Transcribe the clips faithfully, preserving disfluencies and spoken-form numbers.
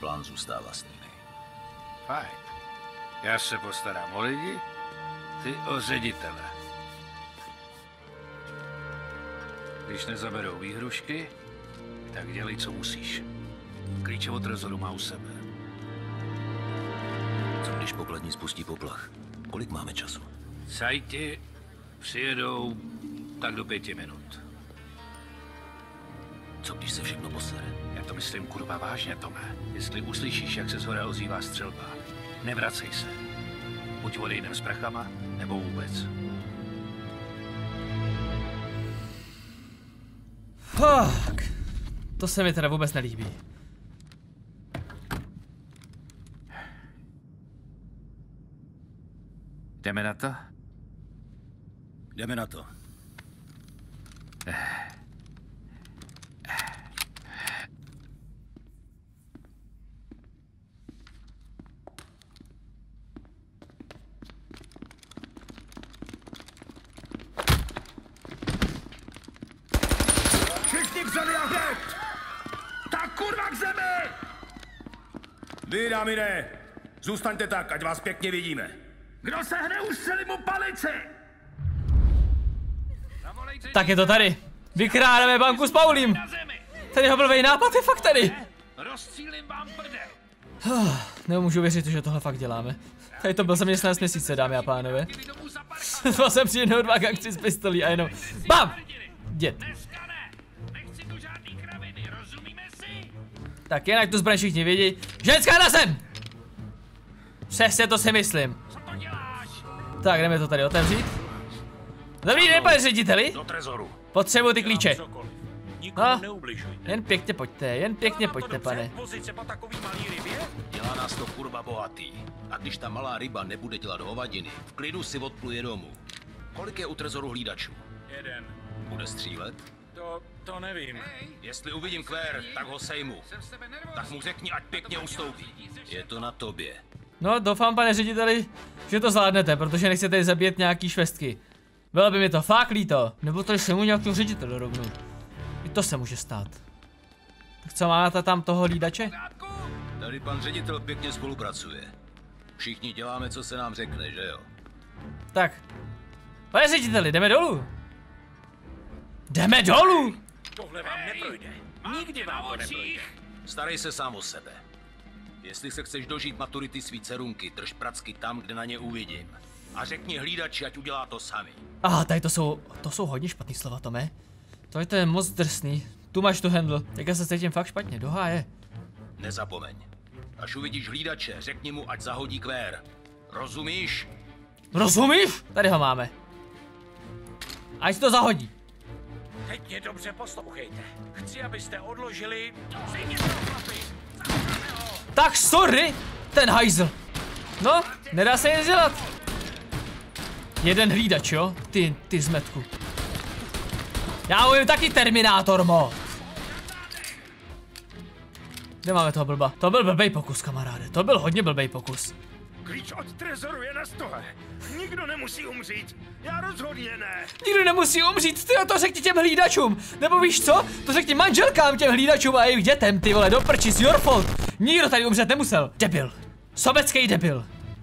plán zůstává stejný. Fajn. Já se postarám o lidi, ty o ředitele. Když nezaberou výhrušky, tak dělej, co musíš. Klíče od trezoru má u sebe. Co když pokladní spustí poplach? Kolik máme času? Sajti přijedou tak do pěti minut. Co když se všechno posere? Já to myslím kurva vážně, Tome. Jestli uslyšíš, jak se zhora ozývá střelba, nevracej se. Buď odejdem s prachama, nebo vůbec. Fuck. To se mi teda vůbec nelíbí. Jdeme na to? Jdeme na to. Všichni k zemi a hned! Tak kurva k zemi! Vy, dámine, zůstaňte tak, ať vás pěkně vidíme. Kdo se hne, ustřelí mu palici! Tak je to tady. Vykrádeme banku s Paulím. Ten jeho blbej nápad je fakt tady. Rozstřílím vám prdel. Nemůžu věřit, že tohle fakt děláme. Tady to byl zaměstnanec měsíce, dámy a pánové. To jsem při jednou dva gangstři z pistolí a jenom BAM! Dět. Tak jen ať tu zbraň všichni vědí. Ženská na zem! Přesně to si myslím. Tak jdeme to tady otevřít. Dobrý den, pane řediteli. Do trezoru. Potřebuji ty klíče. Nikomu neubližujte. Jen pěkně pojďte, jen pěkně pojďte, pane. Pozice po takový malý rybě? Dělá nás to kurva bohatý. A když ta malá ryba nebude dělat hovadiny, v klidu si odpluje domů. Kolik je u trezoru hlídačů? Jeden. Bude střílet? To, to nevím. Jestli uvidím Claire, tak ho sejmu. Tak mu řekni, ať pěkně ustoupí. Je to na tobě. No, doufám, pane řediteli, že to zvládnete, protože nechcete zabít nějaký švestky. Bylo by mi to fakt líto. Nebo tady se mu nějakého ředitele rovnou. I to se může stát. Tak co, máte tam toho hlídače? Tady pan ředitel pěkně spolupracuje. Všichni děláme, co se nám řekne, že jo? Tak. Pane řediteli, jdeme dolů. Jdeme dolů! Tohle vám neprojde. Nikdy vám to neprojde. Starej se sám o sebe. Jestli se chceš dožít maturity svý dcerunky, drž pracky tam, kde na ně uvidím. A řekni hlídači, ať udělá to sami. Aha, tady to jsou, to jsou hodně špatný slova, Tome. To je to je moc drsný. Tu máš tu handle, jak já se cítím fakt špatně, do háje. Nezapomeň. Až uvidíš hlídače, řekni mu, ať zahodí Claire. Rozumíš? Rozumíš? Tady ho máme. Ať to zahodí. Teď mě dobře poslouchejte. Chci, abyste odložili... Tak sorry, ten hajzl. No, nedá se nic dělat. Jeden hlídač, jo? Ty, ty zmetku. Já mluvím taky Terminátor, mo. Kde máme toho blba? To byl blbej pokus, kamaráde. To byl hodně blbej pokus. Klíč od trezoru je na stole. Nikdo nemusí umřít. Já rozhodně ne. Nikdo nemusí umřít, ty to řekni těm hlídačům. Nebo víš co? To řekni manželkám těm hlídačům a jejich dětem, ty vole, do prčis, your fault. Nikdo tady umřet nemusel. Debil. Sobecký debil.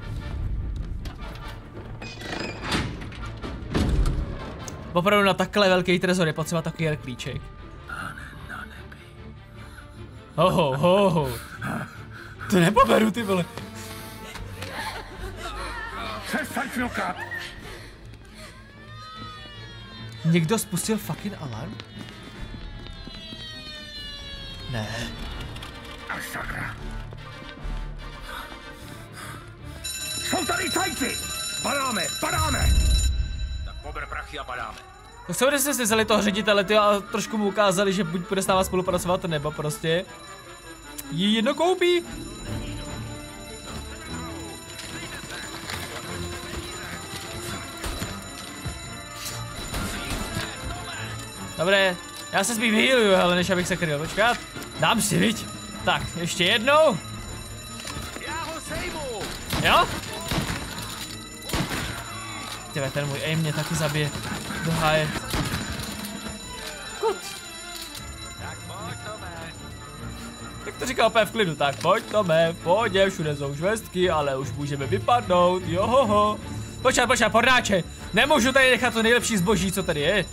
Opravdu na takhle velký trezor je potřeba takový klíček. Na nebi. Hoho, hoho. To nepoberu, ty vole. Přestaň fňukat. Někdo spustil fucking alarm? Ne. Až sakra. Jsou tady tajci. Padáme, padáme. Tak pober prachy a padáme. Tak co když jste si vzali toho ředitele, ty, a trošku mu ukázali, že buď bude s náma spolupracovat, nebo prostě jí jedno koupí. Dobré, já se spíš vyhýluju, ale než abych se kryl, počkat. Dám si, viď? Tak, ještě jednou. Já ho sejmu. Jo? Tyve, ten můj aim mě taky zabije. Do háje. Kut. Tak pojď, Tome. Tak To říká opět v klidu, tak pojď Tome, pojď, všude jsou švestky, ale už můžeme vypadnout, johoho. Počkat, počkat, pornáče, nemůžu tady nechat to nejlepší zboží, co tady je.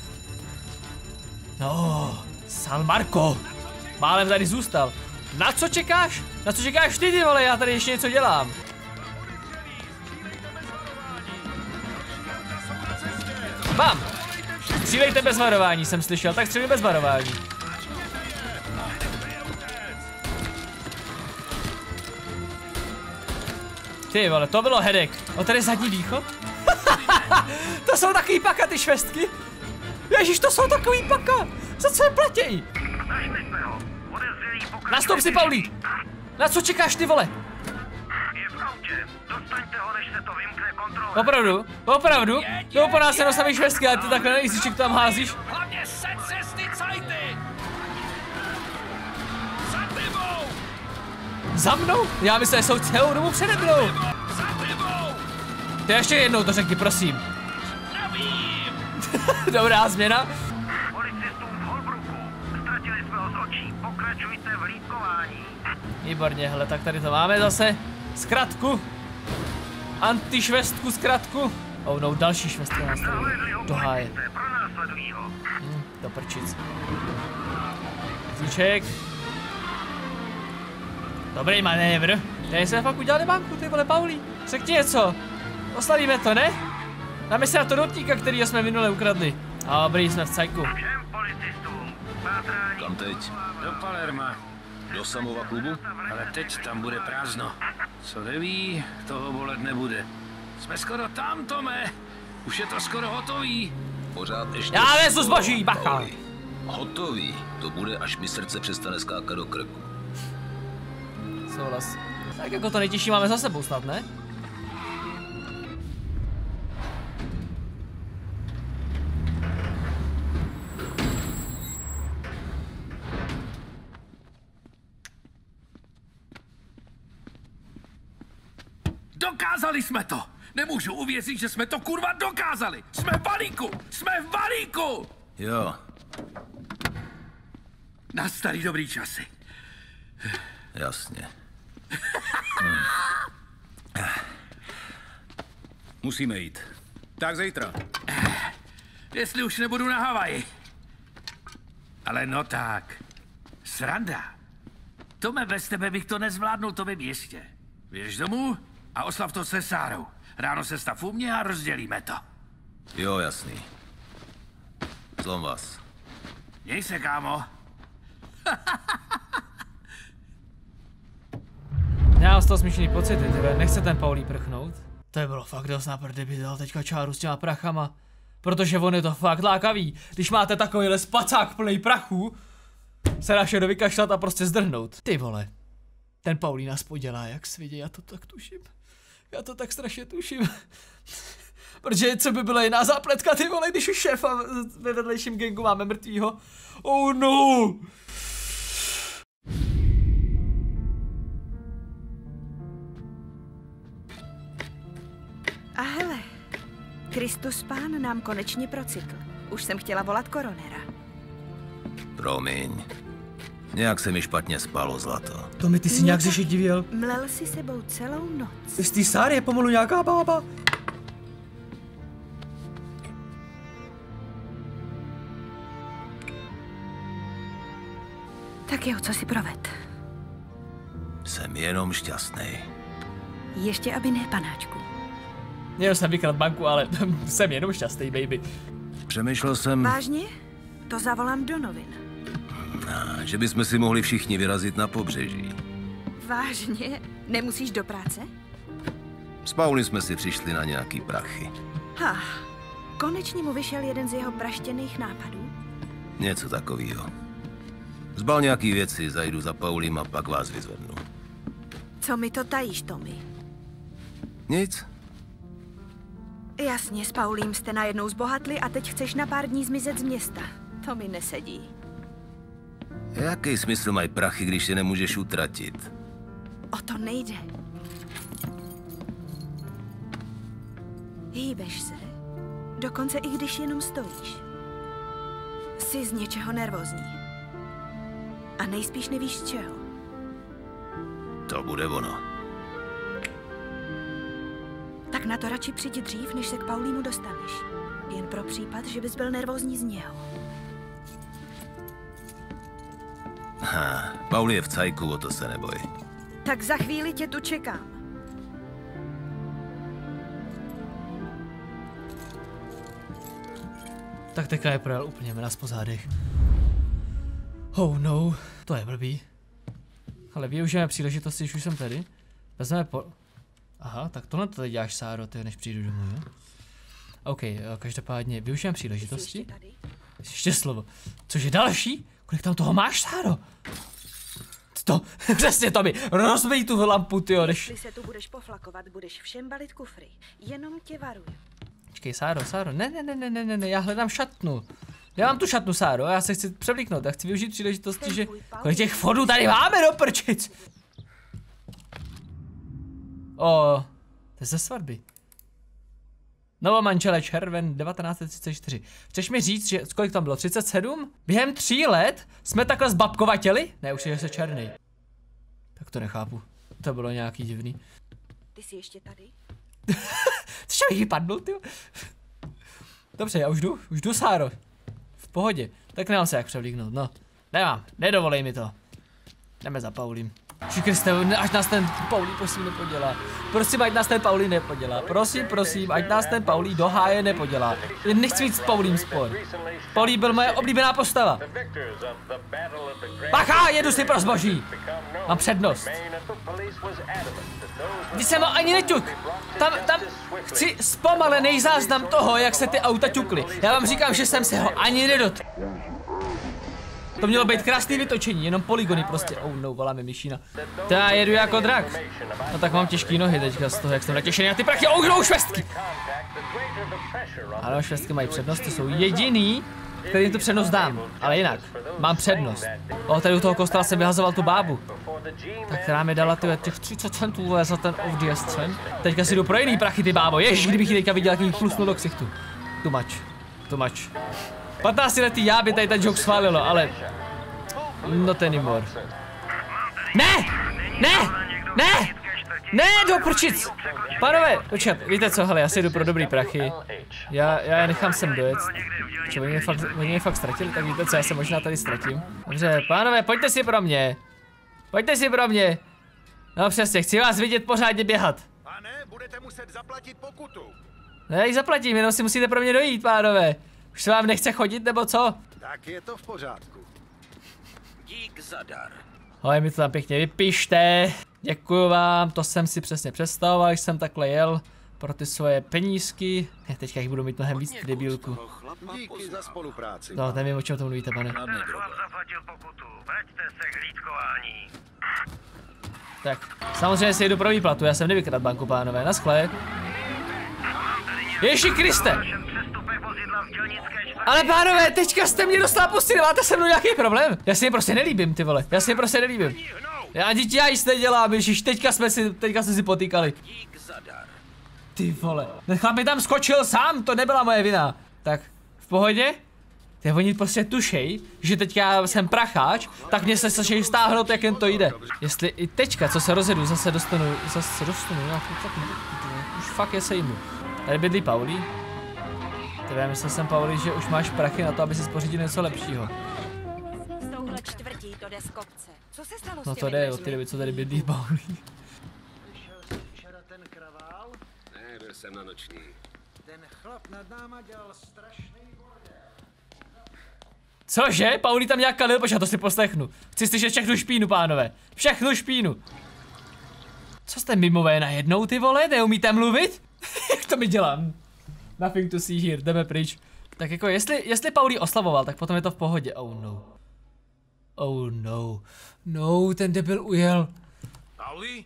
No, San Marco, málem tady zůstal. Na co čekáš? Na co čekáš ty, ty vole, já tady ještě něco dělám. Mám! Střílejte bez varování, jsem slyšel, tak střílej bez varování. Ty vole, to bylo hedek. O, tady zadní východ? To jsou takový paka, ty švestky. Ježíš, to jsou takový paka. Za co je platěj? Nastup si, Paulí. Na co čekáš, ty vole? Je v autě. Dostaňte ho, než se to vymkne kontrole. Opravdu? Opravdu? To po nás se dostaví švestky, ale ty takhle nejistříček tam házíš. Hlavně set se ty cajty! Za tebou! Za mnou? Já myslím, že jsou celou dobu přede mnou. Za tebou! Ty ještě jednou to řekni, prosím. Nevím! Dobrá změna. Policistům v Holbrooku. Ztratili jsme ho z očí. Pokračujte v hlídkování. Výborně, hele, tak tady to máme zase. Zkratku. Antišvestku zkratku. Oh no, další švestka nás tady do háje. Pronásledují ho. Hm, do prčic. Zíček. Dobrý manévr. Tady jsme fakt udělali banku, ty vole, Paulí. Řekni něco. Oslavíme to, ne? Dáme se na to dotníka, který jsme minule ukradli. A dobrý, jsme v cajku. Všem policistům. Pátrání. Kam teď? Do Palerma. Do Samova klubu? Ale teď tam bude prázdno. Co neví, toho bolet nebude. Jsme skoro tam, Tome. Už je to skoro hotový. Pořád ještě... Já nesu zboží, bacha. Pauli. Hotový. To bude, až mi srdce přestane skákat do krku. Souhlas. Tak jako to nejtěžší máme za sebou snad, ne? Dokázali jsme to! Nemůžu uvěřit, že jsme to kurva dokázali! Jsme v balíku! Jsme v balíku! Jo, Na starý dobrý časy. jasně. Hm. Musíme jít. Tak zítra. Jestli už nebudu na Havaji. Ale no tak. Sranda. Tome, bez tebe bych to nezvládnul, to vím jistě. Běž domů a oslav to se Sárou. Ráno se stav u mě a rozdělíme to. Jo, jasný. Zlom vás. Měj se, kámo. Já mám z toho smíšený pocity, tyhle. Nechce ten Paulí prchnout? To je bylo fakt dost na prdy, by dal teďka čáru s těma prachama. Protože on je to fakt lákavý. Když máte takovýhle spacák plný prachu, se dá všechno vykašlat a prostě zdrhnout. Ty vole. Ten Paulí nás podělá jak svidě, já to tak tuším. Já to tak strašně tuším. Protože co by byla jiná zápletka, ty vole, když už šéfa ve vedlejším gangu máme mrtvýho. Oh no! A hele, Kristus Pán nám konečně procitl. Už jsem chtěla volat koronera. Promiň. Nějak se mi špatně spalo, zlato. To mi ty si nějak zešedivěl. Mlel si sebou celou noc. Z té Sáry je pomalu nějaká bába. Tak jo, co si proved? Jsem jenom šťastný. Ještě aby ne, panáčku. Měl jsem vykrat banku, ale jsem jenom šťastný, baby. Přemýšlel jsem, Vážně? To zavolám do novin. že bychom si mohli všichni vyrazit na pobřeží. Vážně? Nemusíš do práce? S Pauli jsme si přišli na nějaký prachy. Ha, konečně mu vyšel jeden z jeho praštěných nápadů. Něco takového. Zbal nějaký věci, zajdu za Paulim a pak vás vyzvednu. Co mi to tajíš, Tommy? Nic? Jasně, s Paulím jste najednou zbohatli a teď chceš na pár dní zmizet z města. To mi nesedí. Jaký smysl mají prachy, když je nemůžeš utratit? O to nejde. Hýbeš se. Dokonce i když jenom stojíš. Jsi z něčeho nervózní. A nejspíš nevíš z čeho. To bude ono. Tak na to radši přijdi dřív, než se k Paulímu dostaneš. Jen pro případ, že bys byl nervózní z něho. Ha, Pauli je v cajku, o to se neboj. Tak za chvíli tě tu čekám. Tak teďka je projel úplně mraz po zádech. Oh no, to je blbý. Ale využijeme příležitosti, když už jsem tady. Vezmeme po... Aha, tak tohle to teď děláš, Sáro, ty, než přijdu domů, jo? OK, každopádně využijeme příležitosti. Ještě slovo. Což je další? Kolik tam toho máš, Sáro? To, přesně to mi, rozbij tu lampu, tyjo, než... Když se tu budeš poflakovat, budeš všem balit kufry. Jenom tě varuju. Počkej, Sáro, Sáro, ne, ne, ne, ne, ne, ne, ne, já hledám šatnu. Já mám tu šatnu, Sáro, já se chci převlíknout, já chci využít příležitosti, že... Kolik těch fondů tady máme, do prčic! O, to je ze svatby. Novo manžele, červen devatenáct set třicet čtyři. Chceš mi říct, že kolik tam bylo? třicet sedm? Během tří let jsme takhle zbabkovatěli? Ne, už je se černý. Tak to nechápu. To bylo nějaký divný. Ty jsi ještě tady? Což mi vypadnul, ty. Dobře, já už jdu, už jdu, Sáro. V pohodě. Tak nemám se jak převlíknout, no. Nemám, nedovolej mi to. Jdeme za Paulím. Či Kriste, až nás ten Paulí prosím nepodělá. Prosím, ať nás ten Paulí nepodělá. Prosím, prosím, ať nás ten Paulí do háje nepodělá. Jen nechci mít s Paulím spor. Paulí byl moje oblíbená postava. Bacha, jedu si pro zboží. Mám přednost. Když jsem ho ani neťuk. Tam, tam chci zpomalený záznam toho, jak se ty auta ťukly. Já vám říkám, že jsem se ho ani nedotl. To mělo být krásný vytočení, jenom polygony prostě. Oh no, voláme myšína. To já jedu jako drak. No tak mám těžký nohy teďka z toho, jak jsem natěšený na ty prachy. Oh no, švestky! Ano, švestky mají přednost, to jsou jediný, kterým tu přednost dám. Ale jinak, mám přednost. O, tady u toho kostela jsem vyhazoval tu bábu. Tak která mi dala tyhle těch třicet centů za ten off the scén. Teďka si jdu pro jiný prachy, ty bábo. Ježiš, kdybych ji teďka viděl, jak mi plusnul do ksichtu. Too much. Too much. patnáctiletý já by tady ten joke schválilo, ale... Not anymore. Ne! Ne! Ne! Ne, do prčic! Pánové, počkat, víte co, hele, já si jdu pro dobrý prachy. Já, já je nechám sem dojet. Čo, oni mě fakt, oni mě fakt ztratili, tak víte co, já se možná tady ztratím. Dobře, pánové, pojďte si pro mě. Pojďte si pro mě. No přesně, chci vás vidět pořádně běhat. Pane, budete muset zaplatit pokutu. Ne, ji zaplatím, jenom si musíte pro mě dojít, pánové. Už se vám nechce chodit, nebo co? Tak je to v pořádku. Dík za dar. Ale mi to tam pěkně vypište. Děkuju vám, to jsem si přesně představoval, když jsem takhle jel pro ty svoje penízky. Já teďka jich budu mít mnohem víc, ty debílku. Díky za spolupráci. No, nevím, o čem to mluvíte, pane. Chlap zaplatil pokutu. Vraťte se k hlídkování. Tak, samozřejmě si jdu pro výplatu, já jsem nevykradl banku, pánové, naschle. Ježíši Kriste! Ale pánové, teďka jste mě dostala pustili, máte se mnou nějaký problém? Já si je prostě nelíbím, ty vole, já si je prostě nelíbím. Já dítě, já jist nedělám, ježiš, teďka jsme si, teďka jsme si potýkali. Ty vole, ten chlap mi tam skočil sám, to nebyla moje vina. Tak, v pohodě? Ty oni prostě tušej, že teďka jsem pracháč, tak mě se snaží stáhnout, jak jen to jde. Jestli i teďka, co se rozjedu, zase dostanu, zase dostanu, já fakt, už fakt je sejmu. Tady bydlí Paulí. Teda myslel jsem, Pauli, že už máš prachy na to, aby si spořídil něco lepšího. Z touhle čtvrtí to jde z kopce. Co se stalo No s to jde od té doby, co tady bydlí Paulí. ten kravál? Ne, byl jsem na noční. Ten chlap nad náma dělal strašný bordel. Cože? Paulí tam nějak kalil, počkej, to si poslechnu. Chci slyšet všechnu špínu, pánové. Všechnu špínu. Co jste mimové najednou, ty vole? Neumíte mluvit? Jak to mi dělám? Nothing to see here, jdeme pryč. Tak jako, jestli, jestli Paulí oslavoval, tak potom je to v pohodě. Oh no. Oh no. No, ten debil ujel. Pauli?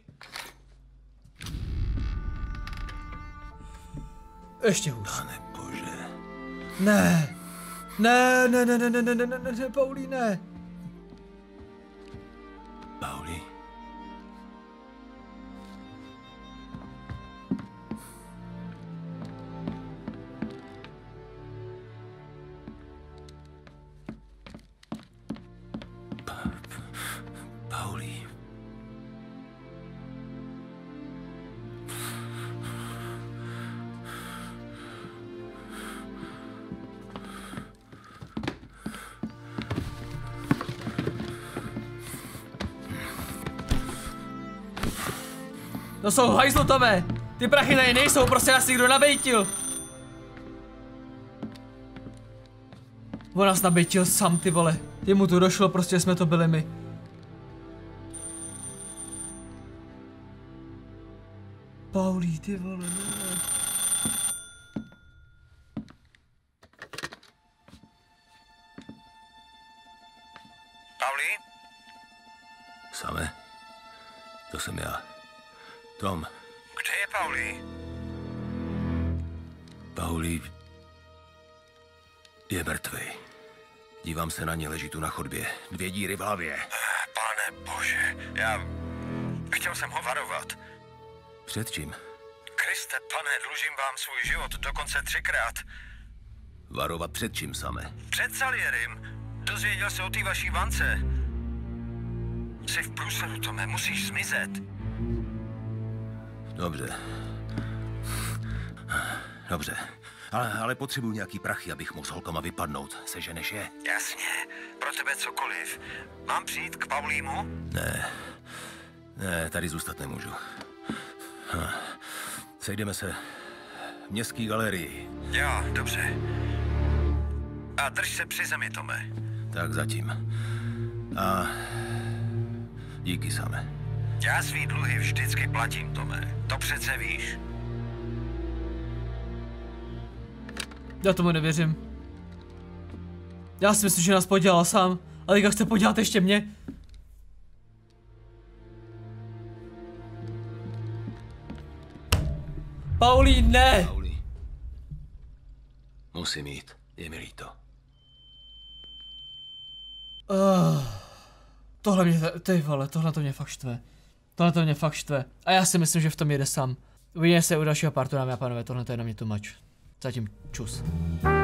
Ještě hůř. Pane bože. Ne. Ne, ne, ne, ne, ne, ne, ne, ne, ne, ne, Paulí, ne. Pauli? Pa, Pauli. To jsou hajzlu, Tome. Ty prachy tady nejsou, prostě nás někdo nabejtil. On nás nabejtil sám, ty vole. Jemu to došlo, prostě jsme to byli my. Paulí, ty vole, ne. Paulí? Same? To jsem já. Tom. Kde je Paulí? Paulí je mrtvej. Dívám se na ně, leží tu na chodbě. Dvě díry v hlavě. Pane bože, já... Chtěl jsem ho varovat. Před čím? Kriste, pane, dlužím vám svůj život, dokonce třikrát. Varovat před čím, Same? Před Salierim. Dozvěděl se o té vaší vance. Jsi v průseru, Tome, musíš zmizet. Dobře. Dobře. Ale, ale potřebuji nějaký prachy, abych mohl s holkama vypadnout. Seženeš je? Jasně, pro tebe cokoliv. Mám přijít k Paulímu? Ne. Ne, tady zůstat nemůžu. Hm. Sejdeme se v městské galerii. Jo, dobře. A drž se při zemi, Tome. Tak zatím. A díky, Same. Já svý dluhy vždycky platím, Tome. To přece víš. Já tomu nevěřím. Já si myslím, že nás podělal sám. Ale jak chce podělat ještě mě? Paulí, ne! Paulí. Musím jít. Je mi líto. Uh, tohle mě, ty vole, tohle to mě fakt štve. Tohle to mě fakt štve. A já si myslím, že v tom jede sám. Uvidíme se u dalšího partu, dámy a pánové, tohle to je na mě too much. Zatím čus.